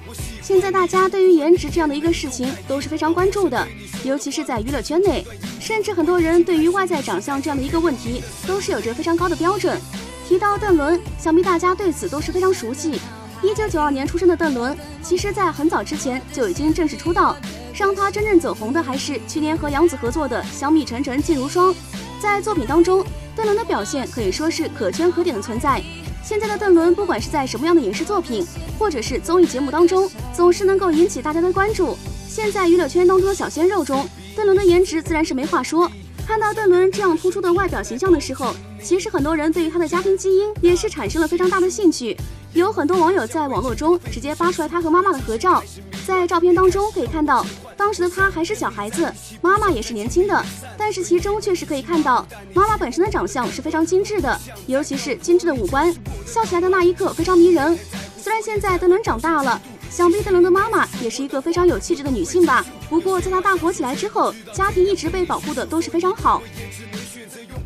现在大家对于颜值这样的一个事情都是非常关注的，尤其是在娱乐圈内，甚至很多人对于外在长相这样的一个问题都是有着非常高的标准。提到邓伦，想必大家对此都是非常熟悉。1992年出生的邓伦，其实在很早之前就已经正式出道，让他真正走红的还是去年和杨紫合作的《香蜜沉沉烬如霜》。在作品当中，邓伦的表现可以说是可圈可点的存在。现在的邓伦，不管是在什么样的影视作品，或者是综艺节目当中，总是能够引起大家的关注。现在娱乐圈当中的小鲜肉中，邓伦的颜值自然是没话说。看到邓伦这样突出的外表形象的时候，其实很多人对于他的家庭基因也是产生了非常大的兴趣。有很多网友在网络中直接扒出来他和妈妈的合照，在照片当中可以看到，当时的他还是小孩子，妈妈也是年轻的，但是其中确实可以看到妈妈本身的长相是非常精致的，尤其是精致的五官，笑起来的那一刻非常迷人。虽然现在邓伦长大了，想必邓伦的妈妈也是一个非常有气质的女性吧，不过在她大火起来之后，家庭一直被保护的都是非常好。